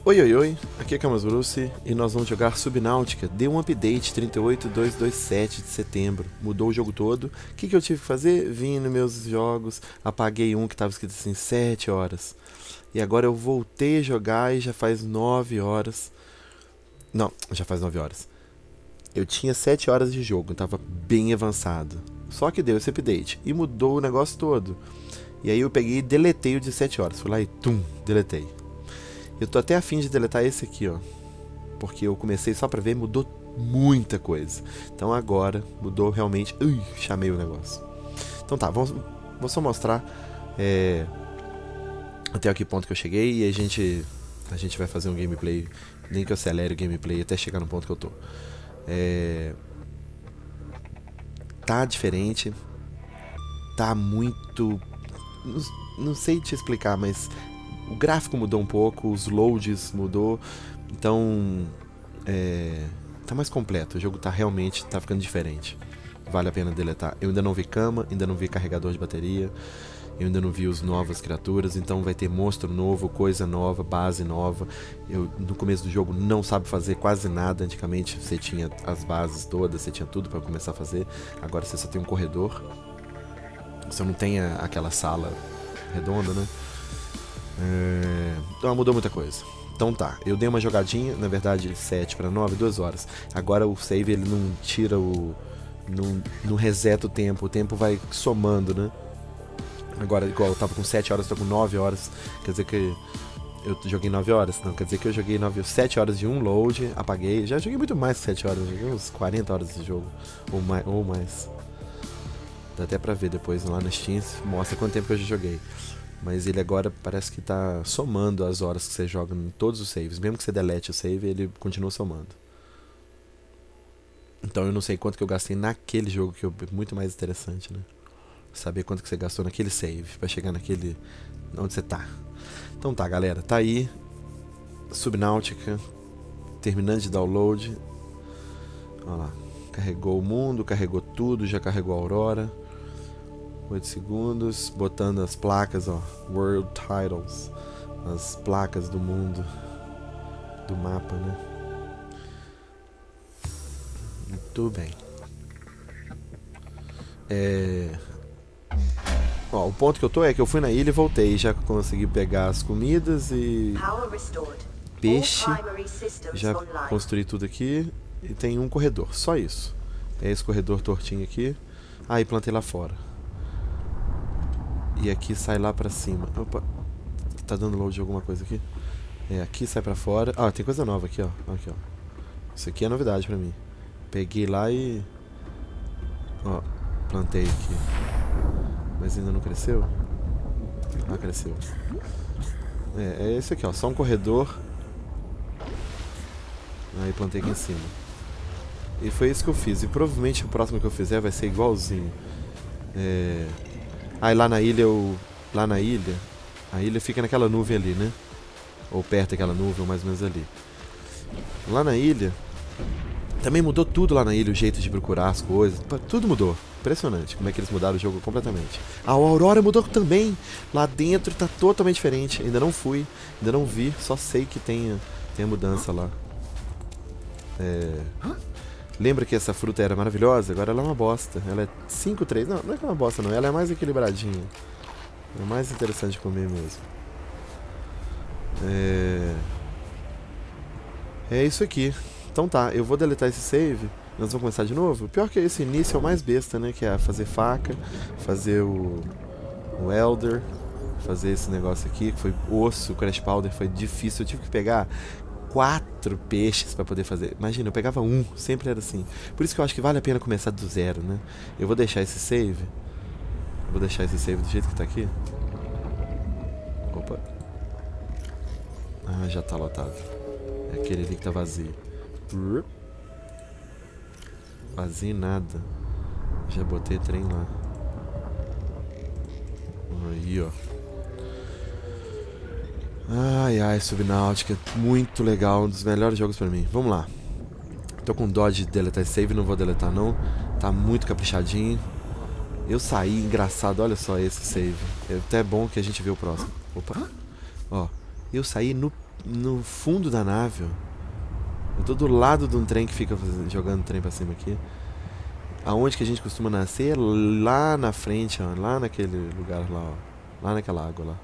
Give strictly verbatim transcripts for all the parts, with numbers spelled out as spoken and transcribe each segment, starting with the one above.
Oi, oi, oi, aqui é Camus Bruce e nós vamos jogar Subnáutica. Deu um update trinta e oito mil duzentos e vinte e sete de setembro, mudou o jogo todo. O que, que eu tive que fazer? Vim nos meus jogos, apaguei um que estava escrito assim sete horas. E agora eu voltei a jogar e já faz nove horas. Não, já faz nove horas. Eu tinha sete horas de jogo, estava bem avançado. Só que deu esse update e mudou o negócio todo. E aí eu peguei e deletei o de sete horas. Fui lá e tum, deletei. Eu tô até afim de deletar esse aqui, ó. Porque eu comecei só pra ver e mudou muita coisa. Então agora mudou realmente. Ui, chamei o negócio. Então tá, vamos, vou só mostrar é, até que ponto que eu cheguei e a gente, a gente vai fazer um gameplay. Nem que eu acelere o gameplay até chegar no ponto que eu tô. É, tá diferente. Tá muito. Não, não sei te explicar, mas. O gráfico mudou um pouco, os loads mudou, então é, tá mais completo, o jogo tá realmente tá ficando diferente. Vale a pena deletar. Eu ainda não vi cama, ainda não vi carregador de bateria, eu ainda não vi os novas criaturas, então vai ter monstro novo, coisa nova, base nova. Eu no começo do jogo não sabe fazer quase nada, antigamente você tinha as bases todas, você tinha tudo para começar a fazer, agora você só tem um corredor, você não tem a, aquela sala redonda, né? É... Então mudou muita coisa. Então tá, eu dei uma jogadinha, na verdade sete para nove, duas horas. Agora o save ele não tira o. Não, não reseta o tempo, o tempo vai somando, né? Agora, igual eu tava com sete horas, tô com nove horas. Quer dizer que eu joguei nove horas? Não, quer dizer que eu joguei nove, sete horas de um load, apaguei. Já joguei muito mais que sete horas, joguei uns quarenta horas de jogo, ou mais. Ou mais. Dá até pra ver depois lá na Steam, mostra quanto tempo que eu já joguei. Mas ele agora parece que tá somando as horas que você joga em todos os saves. Mesmo que você delete o save, ele continua somando. Então eu não sei quanto que eu gastei naquele jogo, que é muito mais interessante, né? Saber quanto que você gastou naquele save, pra chegar naquele... onde você tá. Então tá, galera. Tá aí. Subnáutica. Terminando de download. Olha lá. Carregou o mundo, carregou tudo, já carregou a Aurora. oito segundos, botando as placas, ó, World Titles, as placas do mundo, do mapa, né? Muito bem. É... Ó, o ponto que eu tô é que eu fui na ilha e voltei, já consegui pegar as comidas e peixe, já construí tudo aqui e tem um corredor, só isso. É esse corredor tortinho aqui. Ah, e plantei lá fora. E aqui sai lá pra cima. Opa, tá dando load de alguma coisa aqui? É, aqui sai pra fora. Ah, tem coisa nova aqui, ó. Aqui, ó. Isso aqui é novidade pra mim. Peguei lá e... Ó, plantei aqui. Mas ainda não cresceu? Ah, cresceu. É, é esse aqui, ó. Só um corredor. Aí plantei aqui em cima. E foi isso que eu fiz. E provavelmente o próximo que eu fizer vai ser igualzinho. É... Ah, e lá na ilha, eu... lá na ilha, a ilha fica naquela nuvem ali, né? Ou perto daquela nuvem, ou mais ou menos ali. Lá na ilha, também mudou tudo lá na ilha, o jeito de procurar as coisas, tudo mudou. Impressionante como é que eles mudaram o jogo completamente. Ah, a Aurora mudou também. Lá dentro tá totalmente diferente. Ainda não fui, ainda não vi, só sei que tem, tem a mudança lá. É... Lembra que essa fruta era maravilhosa? Agora ela é uma bosta. Ela é cinco três. Não, não é que é uma bosta não. Ela é mais equilibradinha. É mais interessante de comer mesmo. É... É isso aqui. Então tá, eu vou deletar esse save. Nós vamos começar de novo. Pior que esse início é o mais besta, né? Que é fazer faca, fazer o... o Elder, fazer esse negócio aqui, que foi osso, o Crash Powder foi difícil. Eu tive que pegar... quatro peixes pra poder fazer. Imagina, eu pegava um, sempre era assim. Por isso que eu acho que vale a pena começar do zero, né? Eu vou deixar esse save. Vou deixar esse save do jeito que tá aqui. Opa. Ah, já tá lotado. É aquele ali que tá vazio. Vazio nada. Já botei trem lá. Aí, ó. Ai, ai, Subnáutica, muito legal, um dos melhores jogos pra mim. Vamos lá. Tô com dó de deletar esse save, não vou deletar não. Tá muito caprichadinho. Eu saí, engraçado, olha só esse save. É até bom que a gente vê o próximo. Opa. Ó, eu saí no, no fundo da nave, ó. Eu tô do lado de um trem que fica jogando trem pra cima aqui. Aonde que a gente costuma nascer? Lá na frente, ó. Lá naquele lugar lá, ó. Lá naquela água lá.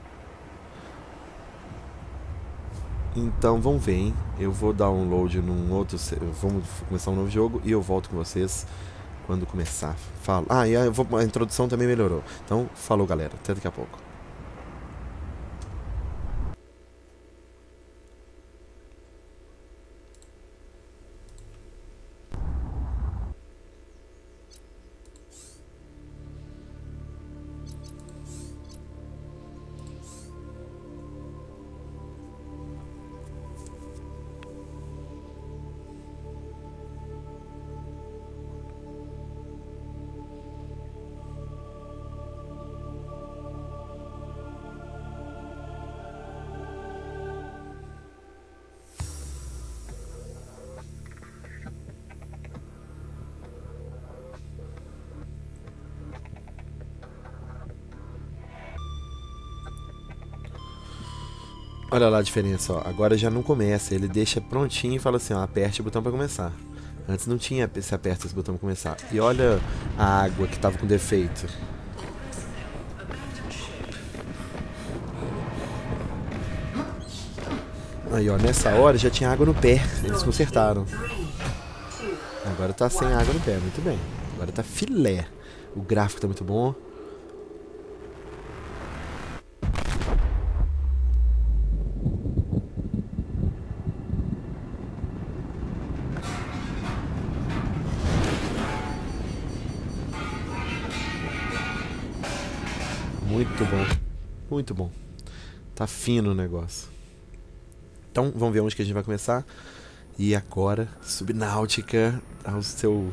Então, vamos ver, hein? Eu vou dar um load num outro... Vamos começar um novo jogo e eu volto com vocês quando começar. Falo. Ah, e a, a introdução também melhorou. Então, falou, galera. Até daqui a pouco. Olha lá a diferença, ó. Agora já não começa. Ele deixa prontinho e fala assim, ó, aperte o botão pra começar. Antes não tinha se aperta esse botão pra começar. E olha a água que tava com defeito. Aí, ó, nessa hora já tinha água no pé. Eles consertaram. Agora tá sem água no pé, muito bem. Agora tá filé. O gráfico tá muito bom. Muito bom. Muito bom. Tá fino o negócio. Então, vamos ver onde que a gente vai começar. E agora, Subnáutica ao seu...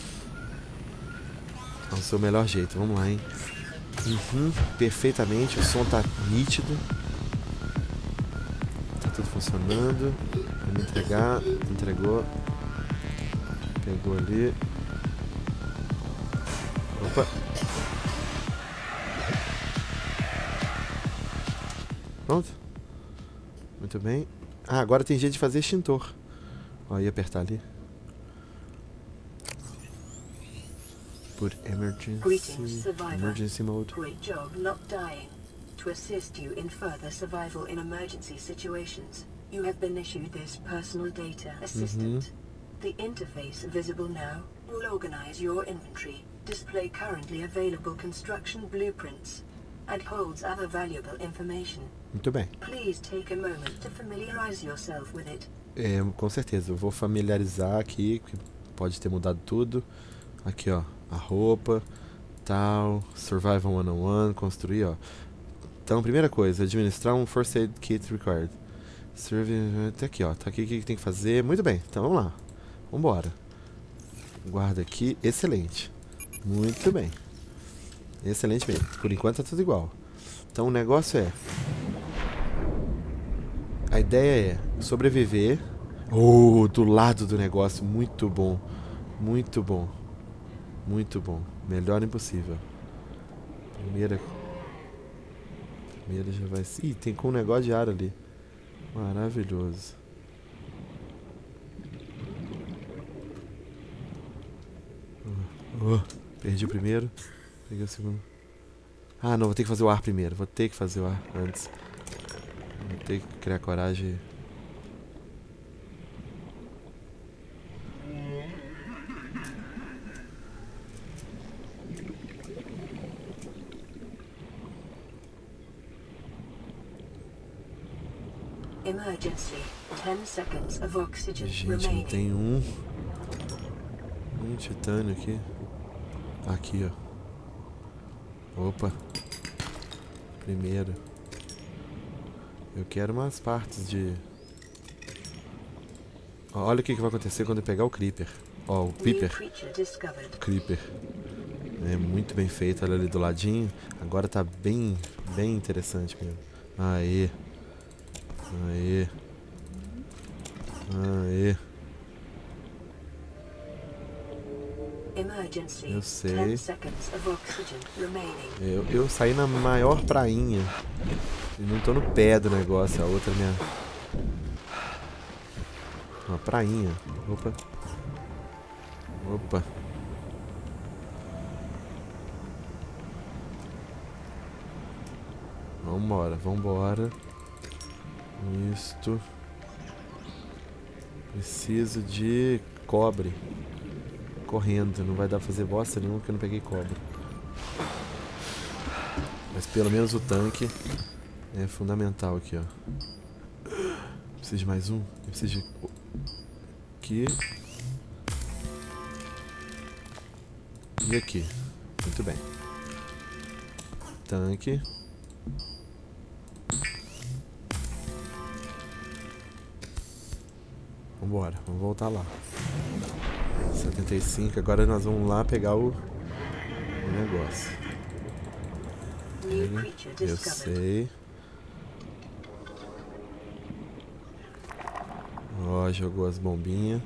ao seu melhor jeito. Vamos lá, hein? Uhum, perfeitamente. O som tá nítido. Tá tudo funcionando. Vamos entregar. Entregou. Pegou ali. Opa. Pronto? Muito bem. Ah, agora tem jeito de fazer extintor. Ó, ia apertar ali. Put emergency, emergency mode. Great job not dying. To assist you in further survival in emergency situations, you have been issued this personal data assistant. Mm-hmm. The interface visible now will organize your inventory, display currently available construction blueprints, and holds other valuable information. Muito bem. Please take a moment to familiarize yourself with it. É, com certeza, eu vou familiarizar aqui, que pode ter mudado tudo. Aqui, ó, a roupa, tal, Survival one oh one, construir, ó. Então, primeira coisa, administrar um First Aid Kit Required. Serve, até aqui, ó, tá aqui o que tem que fazer. Muito bem, então vamos lá. Vambora. Guarda aqui, excelente. Muito bem. Excelente mesmo, por enquanto tá tudo igual. Então o negócio é... A ideia é sobreviver. Oh, do lado do negócio. Muito bom. Muito bom. Muito bom. Melhor impossível. Primeira... Primeira já vai... Ih, tem com um negócio de ar ali. Maravilhoso. Oh, oh, perdi o primeiro. Peguei o segundo. Ah, não. Vou ter que fazer o ar primeiro. Vou ter que fazer o ar antes. Vou ter que criar coragem. Emergency. ten seconds of oxygen Gente, não tem um... Um titânio aqui. Aqui, ó. Opa. Primeiro. Eu quero umas partes de... Ó, olha o que, que vai acontecer quando eu pegar o Creeper. Ó, o Piper. Creeper. É muito bem feito, olha ali do ladinho. Agora tá bem, bem interessante mesmo. Aê. Aê. Aê. Eu sei. Eu, eu saí na maior prainha. E não tô no pé do negócio. A outra minha Uma prainha. Opa. Opa. Vambora, vambora. Isto. Preciso de cobre. Correndo. Não vai dar pra fazer bosta nenhuma porque eu não peguei cobre. Mas pelo menos o tanque é fundamental aqui, ó. Preciso de mais um. Eu preciso de... Aqui. E aqui. Muito bem. Tanque. Vambora, vamos voltar lá. setenta e cinco, agora nós vamos lá pegar o, o negócio. Eu sei. Ó, jogou as bombinhas.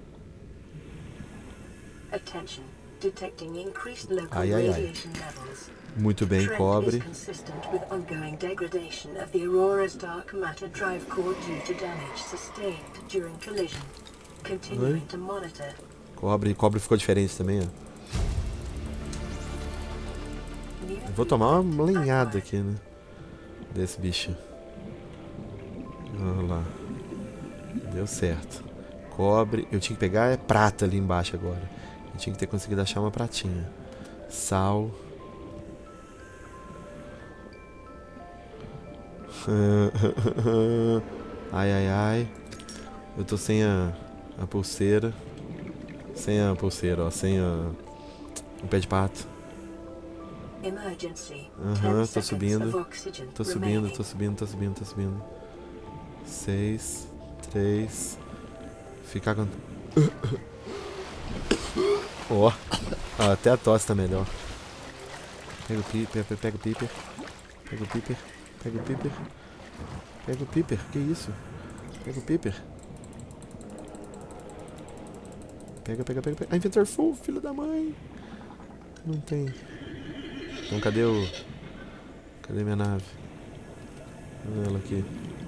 Ai, ai, ai. Muito bem, cobre. Oi? Cobre, cobre ficou diferente também, ó. Eu vou tomar uma lenhada aqui, né? Desse bicho. Olha lá. Deu certo. Cobre. Eu tinha que pegar é prata ali embaixo agora. Eu tinha que ter conseguido achar uma pratinha. Sal. Ai, ai, ai. Eu tô sem a, a pulseira. Sem a pulseira, ó. Sem a, o pé de pato. Aham, uhum, tô subindo. Tô subindo, tô subindo, tô subindo, tô subindo. Seis. Três. Ficar com... Ó. Oh. Até a tosse tá melhor. Pega o piper, pega o piper. Pega o piper. Pega o piper. Pega o piper. Que isso? Pega o piper. Pega, pega, pega, pega. Ah, inventor full, filho da mãe. Não tem. Então cadê o... Cadê minha nave? Olha ela aqui.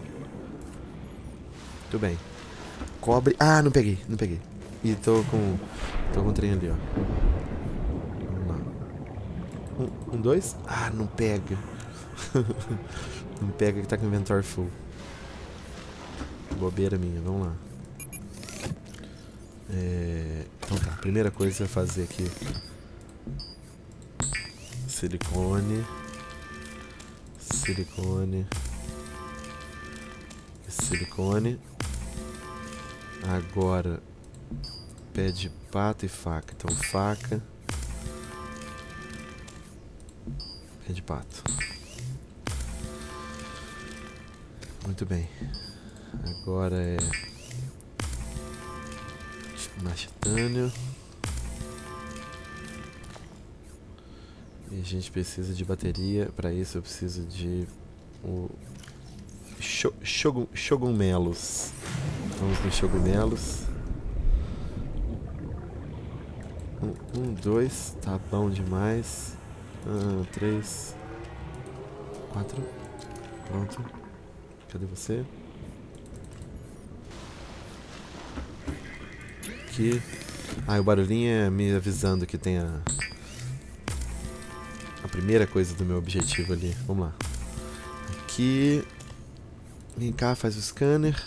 Muito bem. Cobre... Ah, não peguei, não peguei. E tô com... Tô com o trem ali, ó. Vamos lá. Um, um, dois? Ah, não pega. Não pega que tá com o inventor full. Bobeira minha, vamos lá. É... Então tá, primeira coisa é fazer aqui. Silicone. Silicone. Silicone. Agora pé de pato e faca. Então faca. Pé de pato. Muito bem. Agora é machitânio. E a gente precisa de bateria. Para isso eu preciso de o Shogun, Shogumelos. Vamos nos Shogumelos. Um, um, dois. Tá bom demais. Ah, três. Quatro. Pronto. Cadê você? Aqui. Ah, o barulhinho é me avisando que tem a... A primeira coisa do meu objetivo ali. Vamos lá. Aqui. Vem cá, faz o scanner.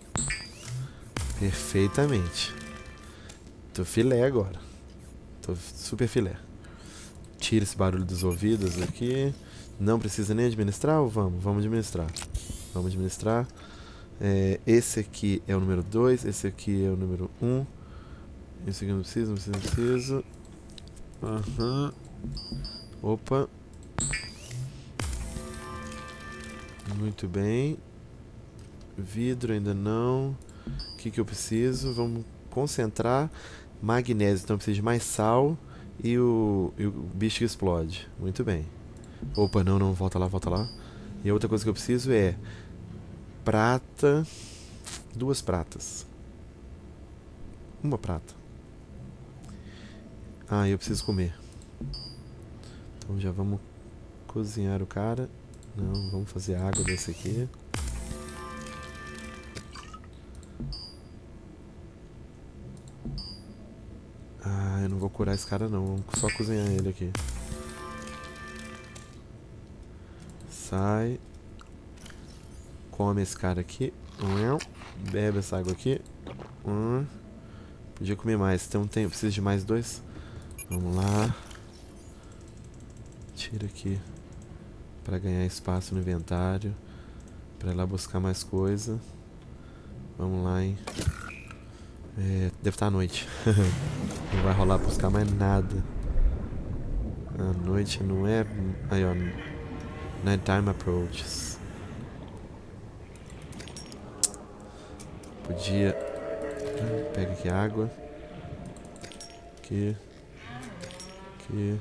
Perfeitamente. Tô filé agora. Tô super filé. Tira esse barulho dos ouvidos aqui. Não precisa nem administrar ou vamos? Vamos administrar. Vamos administrar. É, esse aqui é o número dois. Esse aqui é o número um. Esse aqui eu não preciso, não preciso, não preciso. Aham. Opa. Muito bem. Vidro ainda não. O que que eu preciso? Vamos concentrar. Magnésio, então eu preciso de mais sal. E o, e o bicho que explode. Muito bem. Opa, não, não, volta lá, volta lá. E a outra coisa que eu preciso é prata. Duas pratas. Uma prata. Ah, eu preciso comer. Então já vamos cozinhar o cara. Não, vamos fazer água desse aqui. Ah, eu não vou curar esse cara não. Vamos só cozinhar ele aqui. Sai. Come esse cara aqui. Bebe essa água aqui. Hum. Podia comer mais. Tem um tempo. Preciso de mais dois. Vamos lá. Tira aqui. Pra ganhar espaço no inventário. Pra ir lá buscar mais coisa. Vamos lá, hein. É, deve estar à noite. Não vai rolar buscar mais nada. A noite não é... Aí, ó. Nighttime approaches. Podia... Pega aqui água. Aqui. Aqui.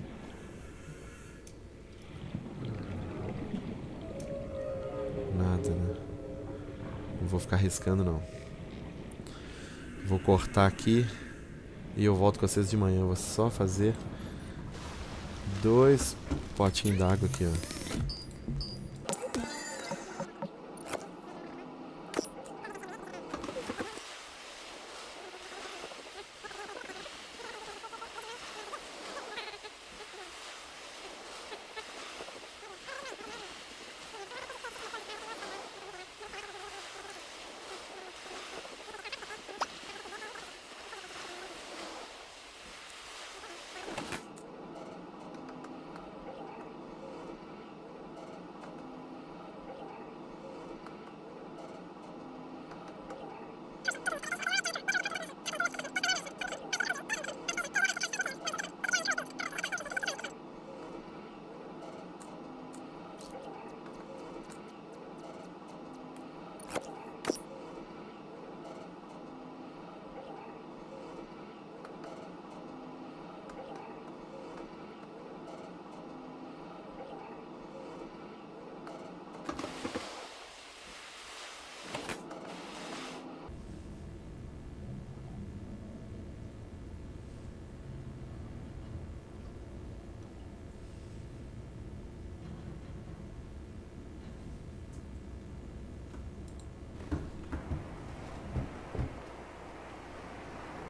Nada, né? Não vou ficar arriscando, não. Vou cortar aqui. E eu volto com vocês de manhã. Eu vou só fazer dois potinhos d'água aqui, ó.